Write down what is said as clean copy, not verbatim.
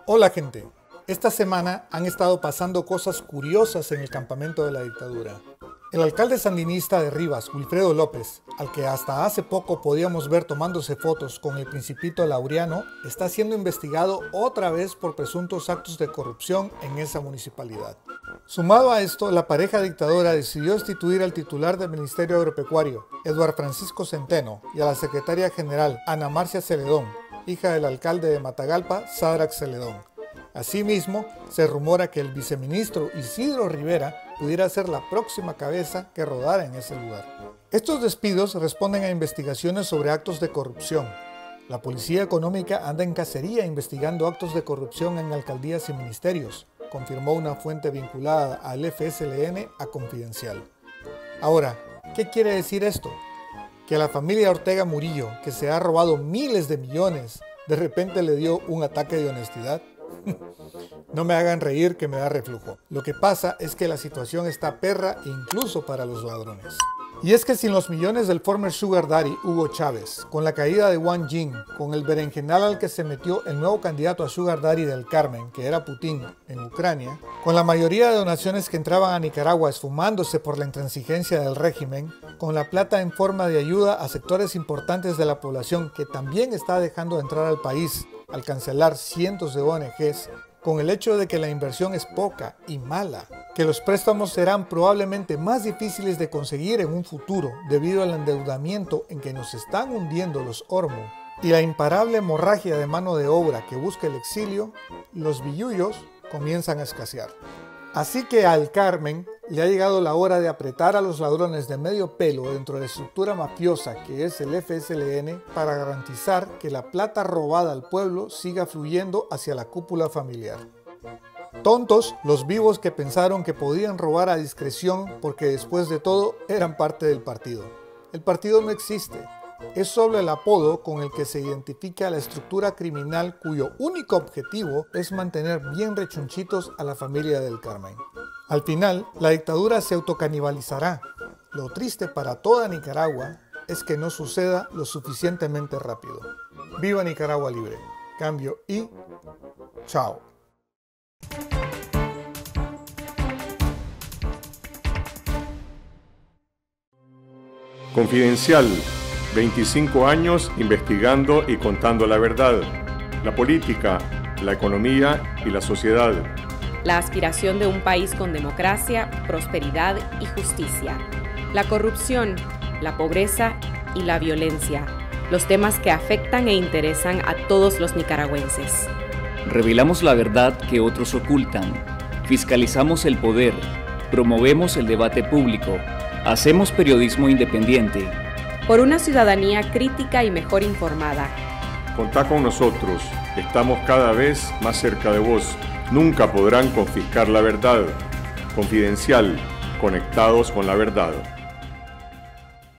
Hola gente, esta semana han estado pasando cosas curiosas en el campamento de la dictadura. El alcalde sandinista de Rivas, Wilfredo López, al que hasta hace poco podíamos ver tomándose fotos con el Principito Laureano, está siendo investigado otra vez por presuntos actos de corrupción en esa municipalidad. Sumado a esto, la pareja dictadora decidió destituir al titular del Ministerio Agropecuario, Eduardo Francisco Centeno, y a la secretaria general, Ana Marcia Celedón, hija del alcalde de Matagalpa, Sadrac Celedón. Asimismo, se rumora que el viceministro Isidro Rivera pudiera ser la próxima cabeza que rodara en ese lugar. Estos despidos responden a investigaciones sobre actos de corrupción. La Policía Económica anda en cacería investigando actos de corrupción en alcaldías y ministerios, confirmó una fuente vinculada al FSLN a Confidencial. Ahora, ¿qué quiere decir esto? ¿Que a la familia Ortega Murillo, que se ha robado miles de millones, de repente le dio un ataque de honestidad? No me hagan reír que me da reflujo. Lo que pasa es que la situación está perra incluso para los ladrones. Y es que sin los millones del former Sugar Daddy Hugo Chávez, con la caída de Wang Jing, con el berenjenal al que se metió el nuevo candidato a Sugar Daddy del Carmen, que era Putin, en Ucrania, con la mayoría de donaciones que entraban a Nicaragua esfumándose por la intransigencia del régimen, con la plata en forma de ayuda a sectores importantes de la población que también está dejando de entrar al país, al cancelar cientos de ONGs, con el hecho de que la inversión es poca y mala, que los préstamos serán probablemente más difíciles de conseguir en un futuro debido al endeudamiento en que nos están hundiendo los Ormo y la imparable hemorragia de mano de obra que busca el exilio, los billullos comienzan a escasear. Así que al Carmen le ha llegado la hora de apretar a los ladrones de medio pelo dentro de la estructura mafiosa que es el FSLN para garantizar que la plata robada al pueblo siga fluyendo hacia la cúpula familiar. Tontos los vivos que pensaron que podían robar a discreción porque después de todo eran parte del partido. El partido no existe. Es solo el apodo con el que se identifica la estructura criminal cuyo único objetivo es mantener bien rechonchitos a la familia del Carmen. Al final, la dictadura se autocanibalizará. Lo triste para toda Nicaragua es que no suceda lo suficientemente rápido. ¡Viva Nicaragua libre! Cambio y chao. Confidencial. 25 años investigando y contando la verdad, la política, la economía y la sociedad. La aspiración de un país con democracia, prosperidad y justicia. La corrupción, la pobreza y la violencia. Los temas que afectan e interesan a todos los nicaragüenses. Revelamos la verdad que otros ocultan. Fiscalizamos el poder. Promovemos el debate público. Hacemos periodismo independiente. Por una ciudadanía crítica y mejor informada. Contá con nosotros, estamos cada vez más cerca de vos. Nunca podrán confiscar la verdad. Confidencial, conectados con la verdad.